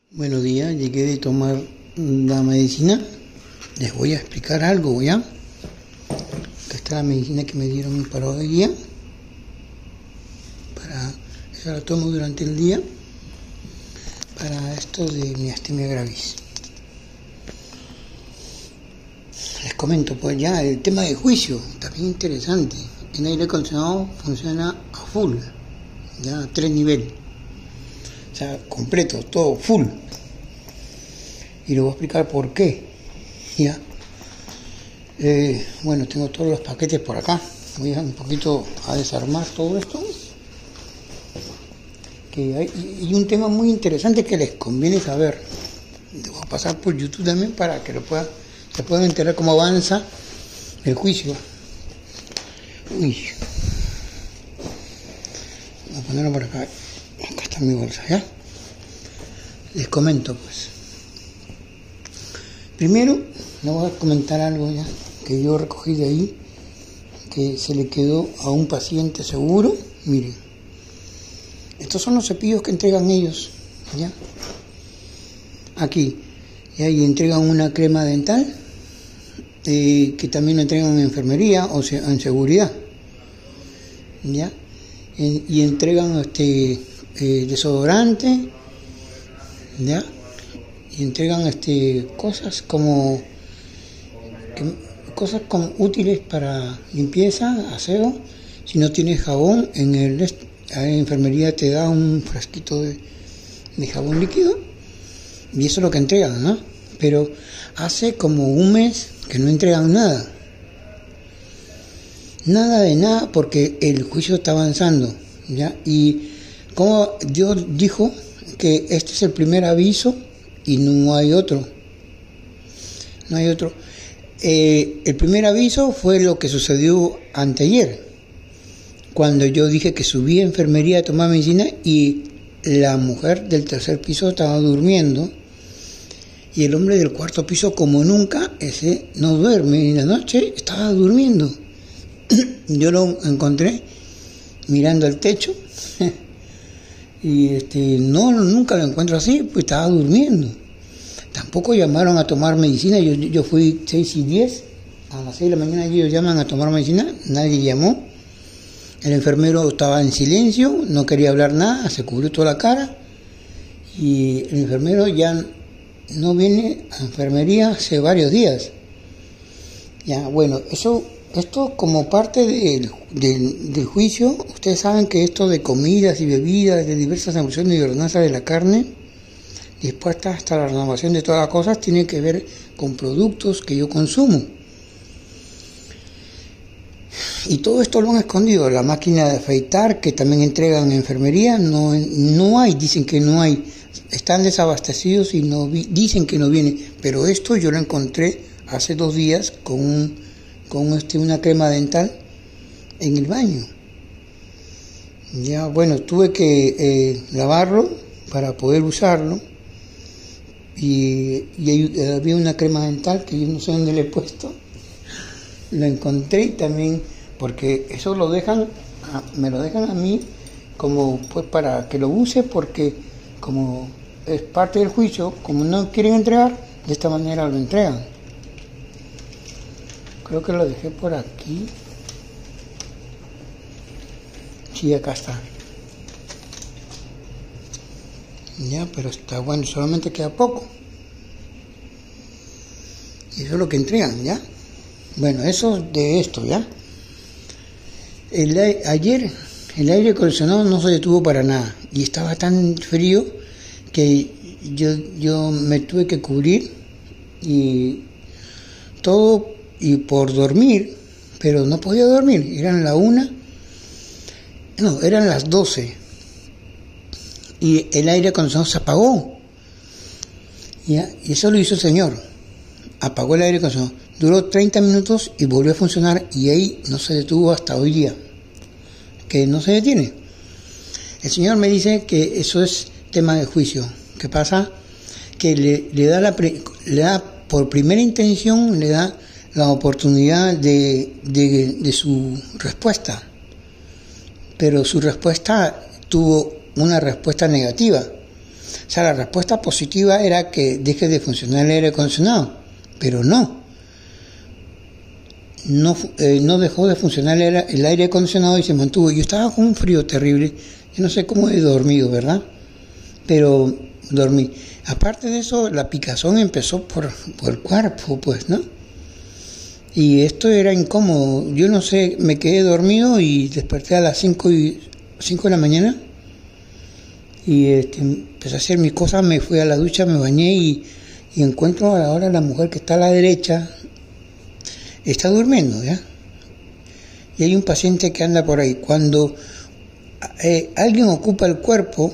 Buenos días, llegué de tomar la medicina. Les voy a explicar algo, ¿ya? Esta es la medicina que me dieron para hoy día. Esa la tomo durante el día para esto de miastenia gravis. Les comento, pues ya, el tema de juicio, también interesante. El aire acondicionado funciona a full, ya a 3 niveles. O sea, completo, todo full. Y les voy a explicar por qué. Ya. Bueno, tengo todos los paquetes por acá. Voy a un poquito a desarmar todo esto. Y un tema muy interesante que les conviene saber. Voy a pasar por YouTube también para que se puedan enterar cómo avanza el juicio. Uy. Voy a ponerlo por acá. Acá está mi bolsa, ¿ya? Les comento, pues. Primero, les voy a comentar algo ya que yo recogí de ahí, que se le quedó a un paciente seguro. Miren, estos son los cepillos que entregan ellos, ¿ya? Aquí, y ahí entregan una crema dental, que también lo entregan en enfermería, o sea, en seguridad, ¿ya? Y entregan desodorante, ¿ya? Y entregan cosas como útiles para limpieza, aseo. Si no tienes jabón, la enfermería te da un frasquito de jabón líquido, y eso es lo que entregan, ¿no? Pero hace como un mes que no entregan nada de nada, porque el juicio está avanzando, ¿ya? Y como Dios dijo que este es el primer aviso y no hay otro. El primer aviso fue lo que sucedió anteayer, cuando yo dije que subí a enfermería a tomar medicina y la mujer del tercer piso estaba durmiendo, y el hombre del cuarto piso, como nunca, ese no duerme en la noche, estaba durmiendo. Yo lo encontré mirando al techo y nunca lo encuentro así, pues estaba durmiendo. Tampoco llamaron a tomar medicina. Yo fui 6:10, a las 6 de la mañana ellos llaman a tomar medicina, nadie llamó. El enfermero estaba en silencio, no quería hablar nada, se cubrió toda la cara, y el enfermero ya no viene a enfermería hace varios días. Ya, bueno, esto como parte del juicio. Ustedes saben que esto de comidas y bebidas, de diversas emociones y ordenanzas de la carne, dispuestas hasta la renovación de todas las cosas, tiene que ver con productos que yo consumo. Y todo esto lo han escondido. La máquina de afeitar, que también entregan en enfermería, no hay, dicen que no hay. Están desabastecidos y dicen que no viene. Pero esto yo lo encontré hace 2 días con una crema dental en el baño. Ya, bueno, tuve que lavarlo para poder usarlo, y había una crema dental que yo no sé dónde le he puesto. Lo encontré también, porque eso me lo dejan a mí como pues para que lo use, porque como es parte del juicio, como no quieren entregar, de esta manera lo entregan. Creo que lo dejé por aquí. Sí, acá está. Ya, pero está bueno, solamente queda poco. Y eso es lo que entregan, ¿ya? Bueno, eso de esto, ¿ya? Ayer el aire acondicionado no se detuvo para nada, y estaba tan frío que yo me tuve que cubrir y todo, y por dormir, pero no podía dormir. Eran las 12 y el aire acondicionado se apagó, ¿ya? Y eso lo hizo el señor, apagó el aire acondicionado, duró 30 minutos y volvió a funcionar, y ahí no se detuvo hasta hoy día, que no se detiene. El señor me dice que eso es tema de juicio. ¿Qué pasa? Que le da por primera intención, le da la oportunidad de su respuesta, pero su respuesta tuvo una respuesta negativa. O sea, la respuesta positiva era que deje de funcionar el aire acondicionado, pero no dejó de funcionar el aire acondicionado y se mantuvo. Yo estaba con un frío terrible, yo no sé cómo he dormido, ¿verdad? Pero dormí. Aparte de eso, la picazón empezó por el cuerpo, pues, ¿no? Y esto era incómodo. Yo no sé, me quedé dormido y desperté a las 5 de la mañana y empecé a hacer mis cosas, me fui a la ducha, me bañé y encuentro ahora la mujer que está a la derecha, está durmiendo, ¿ya? Y hay un paciente que anda por ahí. Cuando alguien ocupa el cuerpo,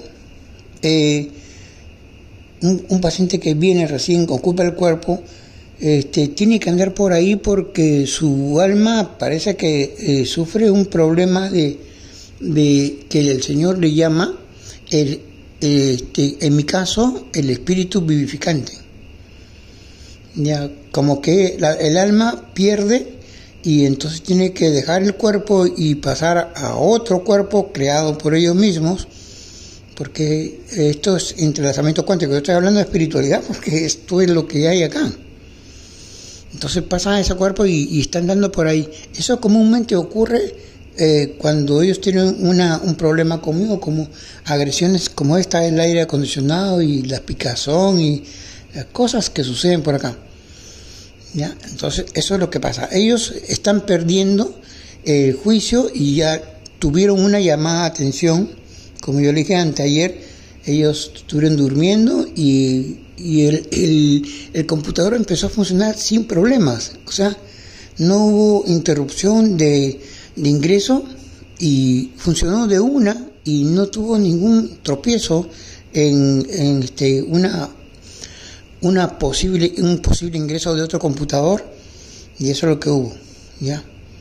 un paciente que viene recién, ocupa el cuerpo, tiene que andar por ahí porque su alma parece que sufre un problema de que el Señor le llama, en mi caso, el espíritu vivificante. Ya, como que el alma pierde y entonces tiene que dejar el cuerpo y pasar a otro cuerpo creado por ellos mismos, porque esto es entrelazamiento cuántico. Yo estoy hablando de espiritualidad porque esto es lo que hay acá. Entonces pasan a ese cuerpo y están dando por ahí. Eso comúnmente ocurre cuando ellos tienen un problema conmigo, como agresiones como esta del aire acondicionado y la picazón y cosas que suceden por acá. ¿Ya? Entonces eso es lo que pasa. Ellos están perdiendo el juicio y ya tuvieron una llamada de atención. Como yo le dije anteayer, ellos estuvieron durmiendo y el computador empezó a funcionar sin problemas. O sea, no hubo interrupción de ingreso y funcionó de una y no tuvo ningún tropiezo en un posible ingreso de otro computador, y eso es lo que hubo. ¿Ya?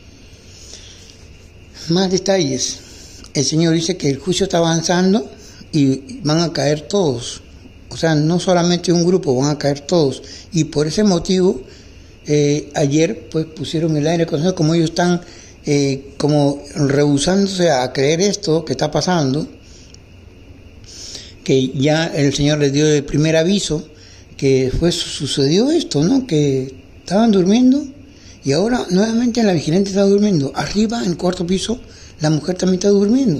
Más detalles. El Señor dice que el juicio está avanzando y van a caer todos. O sea, no solamente un grupo, van a caer todos. Y por ese motivo, ayer pues pusieron el aire acondicionado, como ellos están como rehusándose a creer esto que está pasando, que ya el Señor les dio el primer aviso, que sucedió esto, ¿no? Que estaban durmiendo y ahora nuevamente la vigilante está durmiendo. Arriba, en el cuarto piso, la mujer también está durmiendo.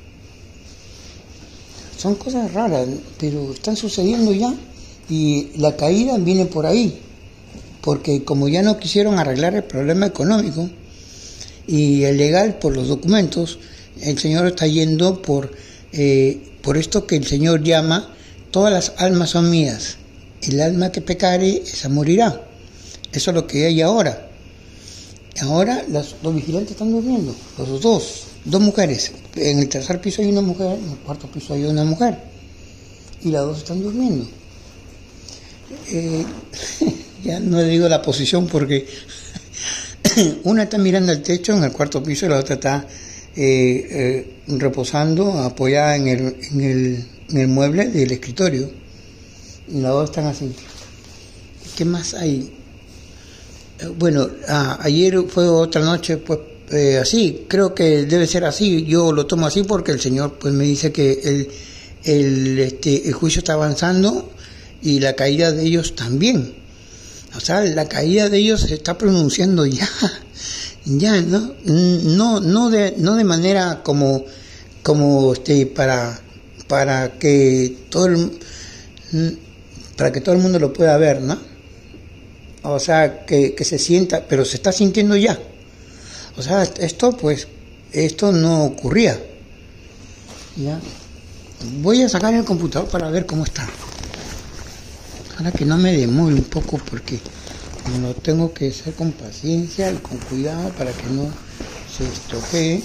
Son cosas raras, pero están sucediendo ya y la caída viene por ahí, porque como ya no quisieron arreglar el problema económico y el legal por los documentos, el Señor está yendo por esto que el Señor llama: todas las almas son mías, el alma que pecare, esa morirá. Eso es lo que hay ahora. Ahora los vigilantes están durmiendo, los dos mujeres. En el tercer piso hay una mujer, en el cuarto piso hay una mujer, y las dos están durmiendo. Ya no le digo la posición porque una está mirando al techo en el cuarto piso y la otra está reposando, apoyada en el mueble del escritorio, y las dos están así. ¿Qué más hay? Bueno, ayer fue otra noche, pues así, creo que debe ser así. Yo lo tomo así porque el Señor pues me dice que el juicio está avanzando y la caída de ellos también. O sea, la caída de ellos se está pronunciando ya, no de manera como para que todo el mundo lo pueda ver, ¿no? O sea, que se sienta, pero se está sintiendo ya. O sea, esto no ocurría. ¿Ya? Voy a sacar el computador para ver cómo está. Ahora que no me demore un poco porque lo tengo que hacer con paciencia y con cuidado para que no se estropee.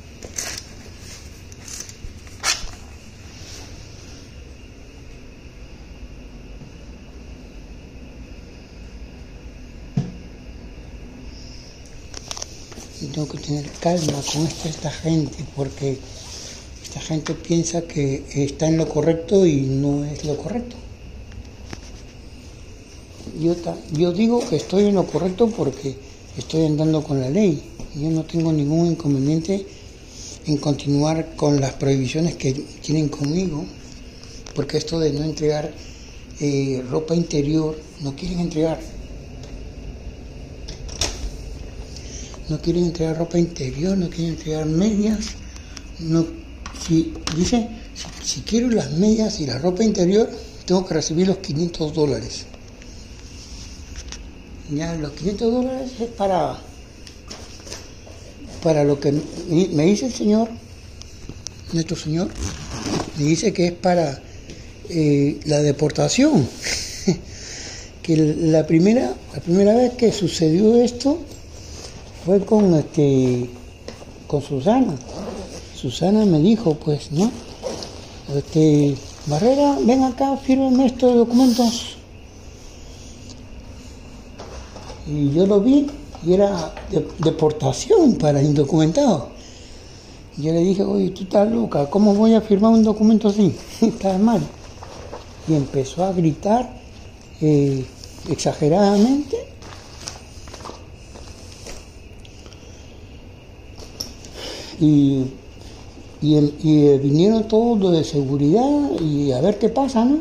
Y tengo que tener calma con esta gente, porque esta gente piensa que está en lo correcto y no es lo correcto. Yo digo que estoy en lo correcto porque estoy andando con la ley. Yo no tengo ningún inconveniente en continuar con las prohibiciones que tienen conmigo, porque esto de no entregar ropa interior, no quieren entregar ropa interior, no quieren entregar medias, no, dice, si quiero las medias y la ropa interior, tengo que recibir los $500. Ya, los $500 es para lo que me dice el señor, nuestro señor, me dice que es para la deportación. Que la primera vez que sucedió esto fue con Susana. Susana me dijo, pues, ¿no? Barrera, ven acá, fírmame estos documentos. Y yo lo vi y era deportación para indocumentados. Yo le dije, oye, tú estás loca, ¿cómo voy a firmar un documento así? Está mal. Y empezó a gritar exageradamente. Y vinieron todos los de seguridad y a ver qué pasa, ¿no?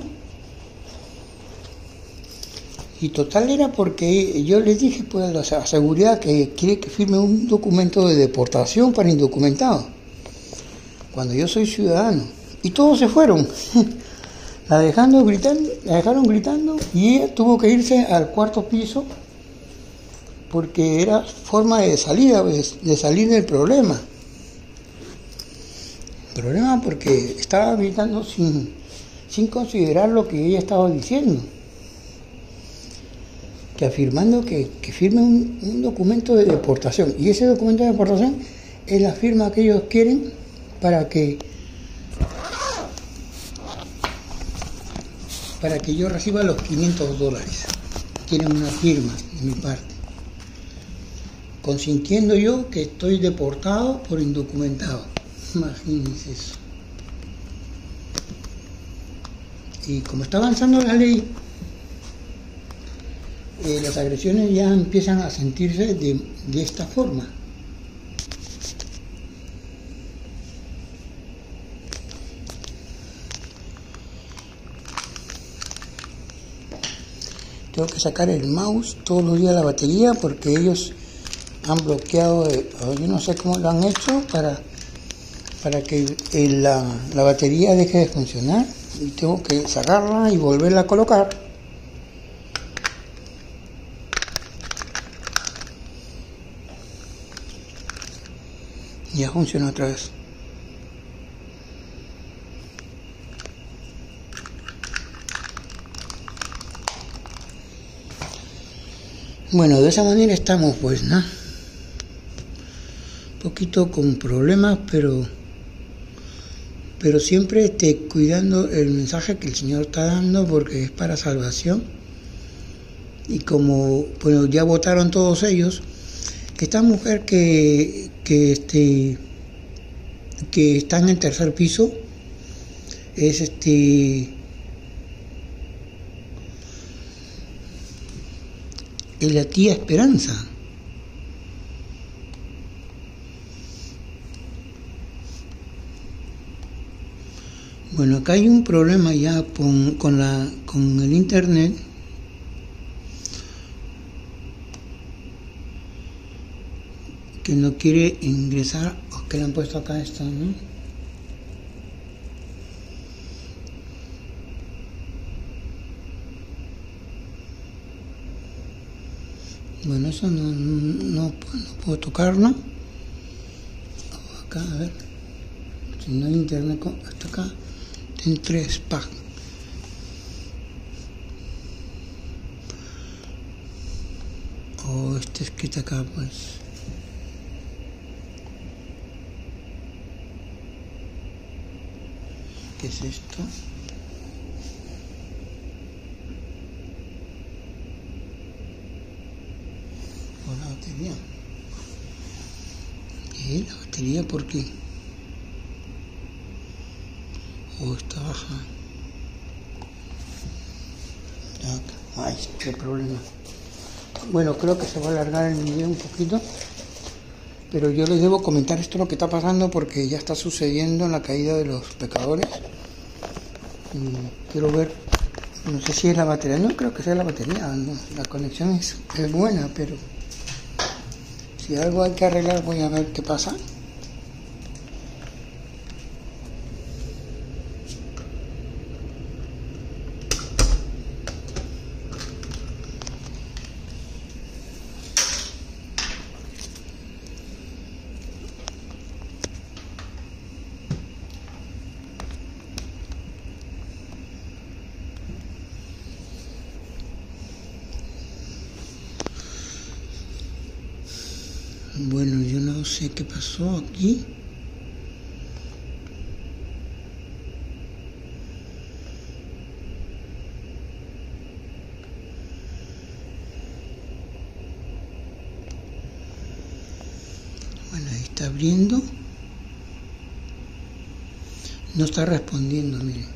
Y total era porque yo les dije pues a la seguridad que quiere que firme un documento de deportación para indocumentados, cuando yo soy ciudadano. Y todos se fueron. La dejaron gritando y ella tuvo que irse al cuarto piso porque era forma de salida, de salir del problema. Problema porque estaba gritando sin considerar lo que ella estaba diciendo. Que afirmando que firme un documento de deportación. Y ese documento de deportación es la firma que ellos quieren para que yo reciba los $500. Quieren una firma de mi parte, consintiendo yo que estoy deportado por indocumentado. Imagínense eso. Y como está avanzando la ley, las agresiones ya empiezan a sentirse de esta forma. Tengo que sacar el mouse todos los días, la batería, porque ellos han bloqueado, yo no sé cómo lo han hecho para que la batería deje de funcionar, y tengo que sacarla y volverla a colocar. Ya funciona otra vez. Bueno, de esa manera estamos, pues, ¿no? Un poquito con problemas, pero siempre cuidando el mensaje que el Señor está dando, porque es para salvación. Y como, bueno, ya votaron todos ellos, esta mujer que está en el tercer piso es es la tía Esperanza. Bueno, acá hay un problema ya con el internet. Que no quiere ingresar, o que le han puesto acá esto, ¿no? Bueno, eso no puedo tocarlo. Acá, a ver. Si no hay internet, hasta acá. En 3 pag. O está escrito acá, pues. ¿Qué es esto? O la batería. ¿Y la batería por qué? O está baja. Ay, qué problema. Bueno, creo que se va a alargar el video un poquito, pero yo les debo comentar esto lo que está pasando, porque ya está sucediendo en la caída de los pecadores. quiero ver, no sé si es la batería, no creo que sea la batería, no, la conexión es buena, pero si algo hay que arreglar voy a ver qué pasa. Bueno, yo no sé qué pasó aquí. Bueno, ahí está abriendo. No está respondiendo, miren.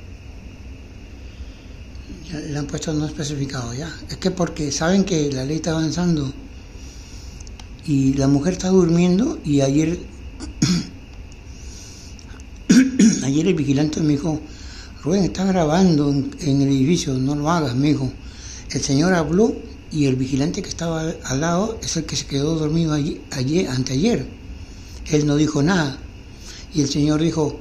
Ya le han puesto no especificado ya. Es que porque saben que la ley está avanzando. Y la mujer está durmiendo y ayer el vigilante me dijo, Rubén, está grabando en el edificio, no lo hagas, me dijo. El señor habló y el vigilante que estaba al lado es el que se quedó dormido anteayer. Él no dijo nada. Y el señor dijo,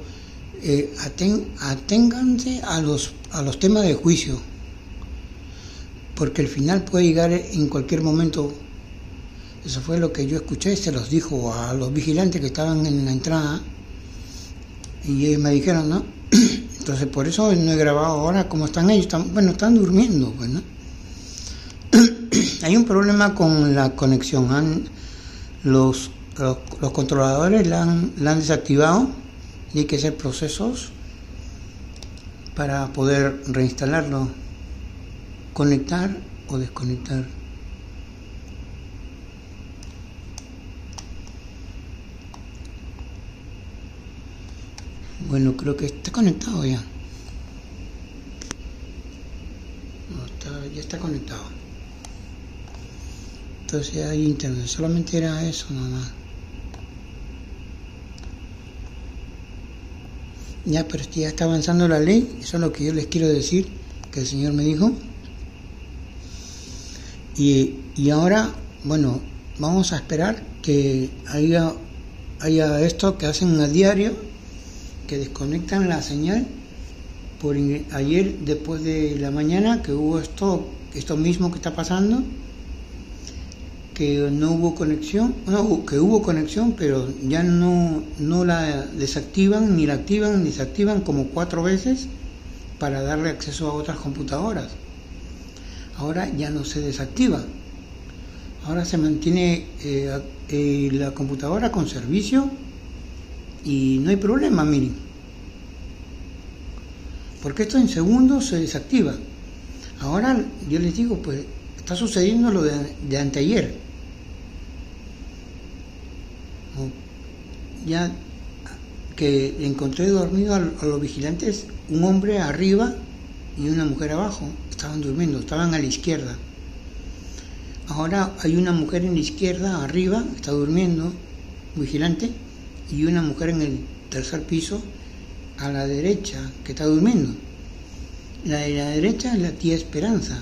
aténganse a los temas de juicio, porque el final puede llegar en cualquier momento. Eso fue lo que yo escuché, se los dijo a los vigilantes que estaban en la entrada y ellos me dijeron, ¿no? Entonces por eso no he grabado ahora cómo están ellos, están durmiendo, pues, ¿no? Hay un problema con la conexión, los controladores la han desactivado y hay que hacer procesos para poder reinstalarlo, conectar o desconectar. Bueno, creo que está conectado ya. Ya está conectado. Entonces hay internet. Solamente era eso nomás. Ya, pero ya está avanzando la ley. Eso es lo que yo les quiero decir, que el Señor me dijo. Y ahora, bueno, vamos a esperar que haya esto que hacen a diario, que desconectan la señal. Ayer después de la mañana que hubo esto mismo que está pasando, que no hubo conexión, que hubo conexión, pero ya no la desactivan, ni la activan, ni desactivan como 4 veces para darle acceso a otras computadoras. Ahora ya no se desactiva, ahora se mantiene la computadora con servicio y no hay problema, miren, porque esto en segundos se desactiva. Ahora yo les digo, pues está sucediendo lo de anteayer. Ya que encontré dormido a los vigilantes, un hombre arriba y una mujer abajo, estaban durmiendo, estaban a la izquierda. Ahora hay una mujer en la izquierda arriba, está durmiendo, vigilante, y una mujer en el tercer piso a la derecha que está durmiendo. La de la derecha es la tía Esperanza,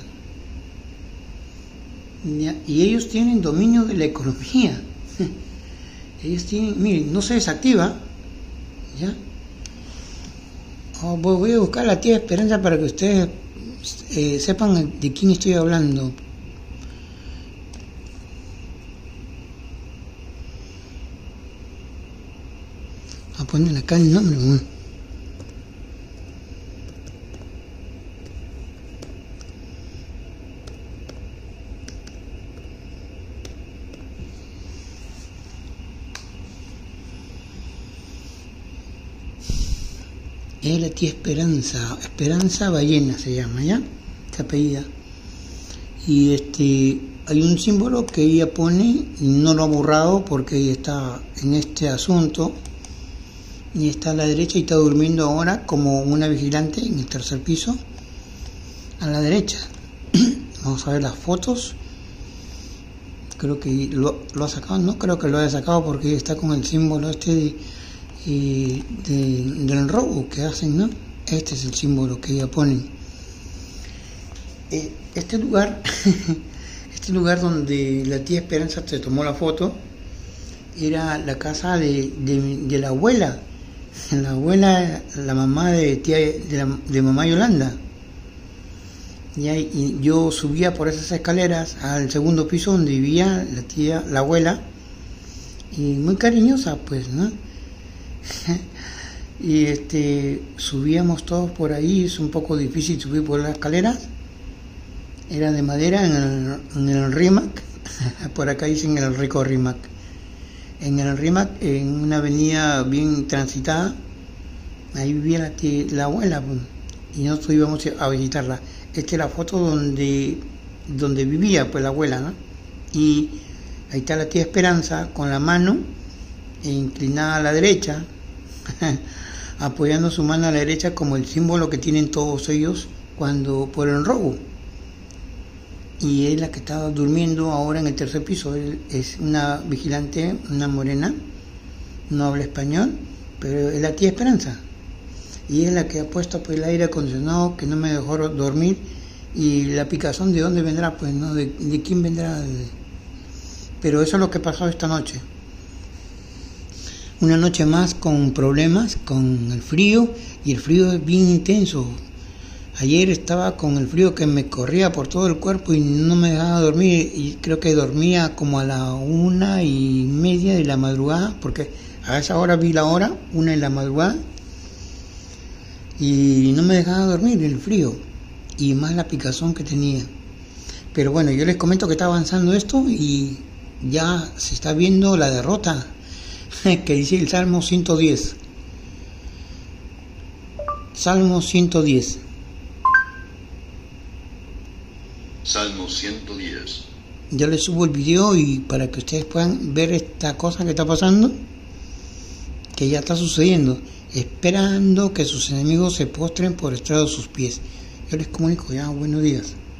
y ellos tienen dominio de la economía. Ellos tienen, miren, no se desactiva, ¿ya? Voy a buscar a la tía Esperanza para que ustedes sepan de quién estoy hablando. A poner acá el nombre, ¿no? Es la tía Esperanza Ballena se llama, ¿ya? Se apellida. Y hay un símbolo que ella pone, no lo ha borrado porque ella está en este asunto, y está a la derecha y está durmiendo ahora como una vigilante en el tercer piso, a la derecha. Vamos a ver las fotos. Creo que lo ha sacado, no creo que lo haya sacado porque ella está con el símbolo del robo que hacen, ¿no? Este es el símbolo que ella pone. Este lugar, este lugar donde la tía Esperanza se tomó la foto, era la casa de la abuela. La abuela, la mamá de mamá Yolanda. Y yo subía por esas escaleras al segundo piso donde vivía la abuela, y muy cariñosa, pues, ¿no? Y subíamos todos por ahí. Es un poco difícil subir por las escaleras, era de madera en el RIMAC. Por acá dicen el rico RIMAC. En el RIMAC, en una avenida bien transitada, ahí vivía la abuela, pues, y nosotros íbamos a visitarla. Esta es la foto donde vivía, pues, la abuela, ¿no? Y ahí está la tía Esperanza con la mano inclinada a la derecha, apoyando su mano a la derecha como el símbolo que tienen todos ellos cuando por el robo. Y es la que estaba durmiendo ahora en el tercer piso. Es una vigilante, una morena, no habla español, pero es la tía Esperanza. Y es la que ha puesto, pues, el aire acondicionado, que no me dejó dormir. Y la picazón, ¿de dónde vendrá? Pues, ¿no? ¿De quién vendrá? Pero eso es lo que pasó esta noche. Una noche más con problemas, con el frío, y el frío es bien intenso. Ayer estaba con el frío que me corría por todo el cuerpo y no me dejaba dormir, y creo que dormía como a la 1:30 de la madrugada, porque a esa hora vi la hora, 1 de la madrugada, y no me dejaba dormir el frío, y más la picazón que tenía. Pero bueno, yo les comento que está avanzando esto y ya se está viendo la derrota que dice el Salmo 110. Salmo 110. Salmo 110. Yo les subo el video y para que ustedes puedan ver esta cosa que está pasando, que ya está sucediendo, esperando que sus enemigos se postren por estrado de sus pies. Yo les comunico ya, buenos días.